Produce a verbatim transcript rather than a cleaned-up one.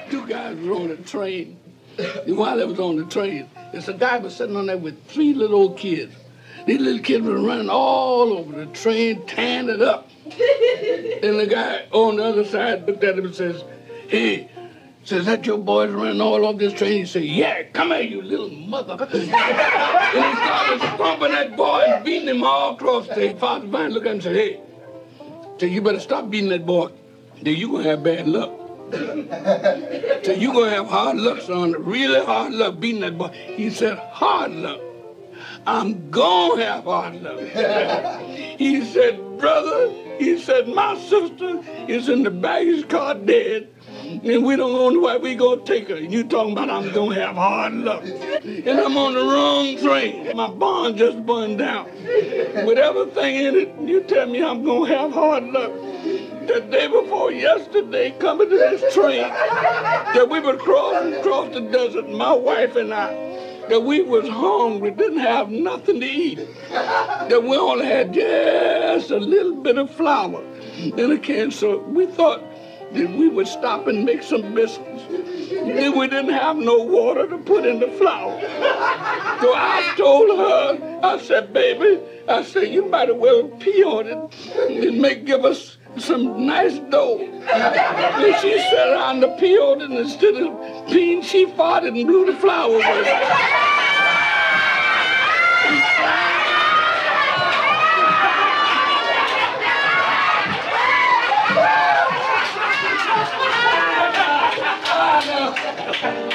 two guys were on a train. And while they was on the train, there's a guy was sitting on there with three little old kids. These little kids were running all over the train, tearing it up. And the guy on the other side looked at him and says, hey, says, that your boys running all over this train? He said, yeah, come here, you little mother. And he started stomping that boy and beating him all across the Father Vine looked at him and said, hey, said, you better stop beating that boy. Then you gonna have bad luck. So you gonna have hard luck, son, really hard luck beating that boy. He said, hard luck. I'm gonna have hard luck. He said, brother, he said, my sister is in the baggage car dead, and we don't know why we gonna take her. And you talking about I'm gonna have hard luck. And I'm on the wrong train. My barn just burned down. With everything in it, you tell me I'm gonna have hard luck. The day before yesterday, coming to this train, that we were crossing across the desert, my wife and I, that we was hungry, didn't have nothing to eat, that we only had just a little bit of flour in a can. So we thought that we would stop and make some biscuits. Then we didn't have no water to put in the flour. So I told her, I said, baby, I said, you might as well pee on it and make give us some nice dough. And she sat around the pee on it, and instead of peeing, she farted and blew the flour away.